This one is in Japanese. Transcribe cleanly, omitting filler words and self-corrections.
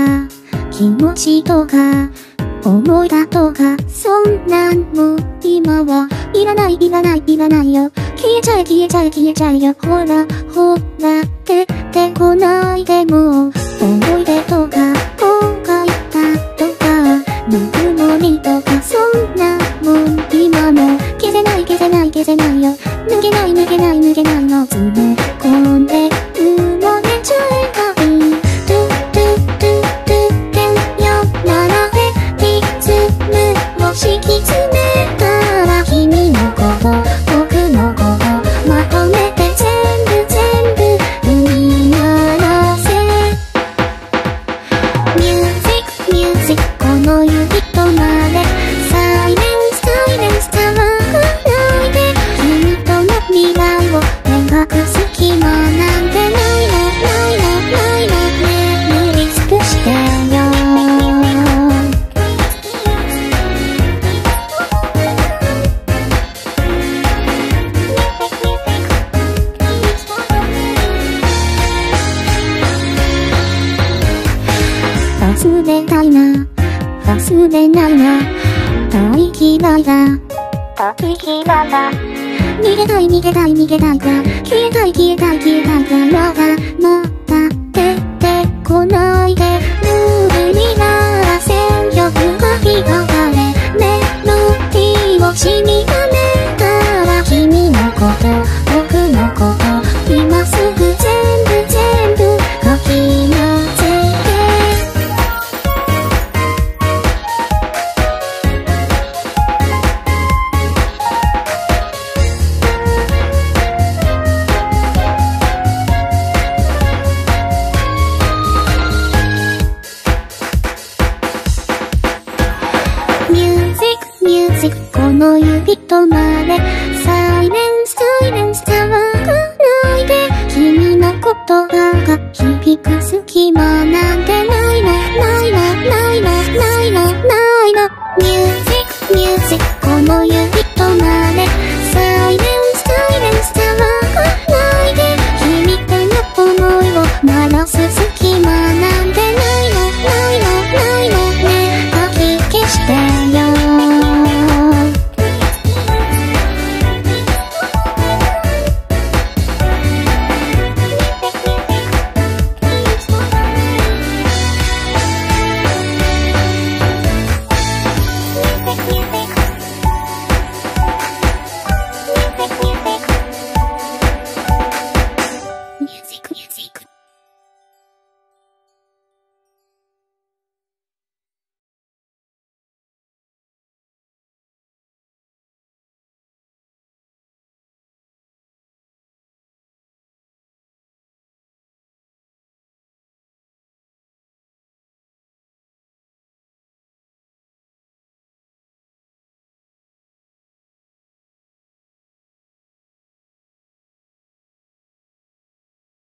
か気持ちとか思いだとか、そんなんもう今はいらないいらないいらないよ。消えちゃえ消えちゃえ消えちゃえよ。ほらほら出てこないでもう思い出とか後悔だとかぬくもりとか、そんなもん今も消せない消せない消せないよ。抜けない抜けない抜けないの詰め込んで埋もれちゃえばいい。トゥトゥトゥトゥテンよならもしきつめたら君のこと僕のことまとめて全部全部踏み鳴らせ。ミュージックミュージックこの指とまでサイレンスサイレンス騒がないで。君との未来を描く隙間なんてないのないのないのね。塗りつぶしてよ。忘れたいな忘れないな大嫌いだ大嫌いだ。逃げたい逃げたい逃げたいが消えたい消えたい消えたいがまだ出てこないで。無理なら戦力がひがかれメロディーを染みためたら君のこと僕のこと今すぐ全部全部かき混ぜて。ミュージックミュージックこの指とまでサイレンスサイレンス騒がないで。君の言葉が響く隙間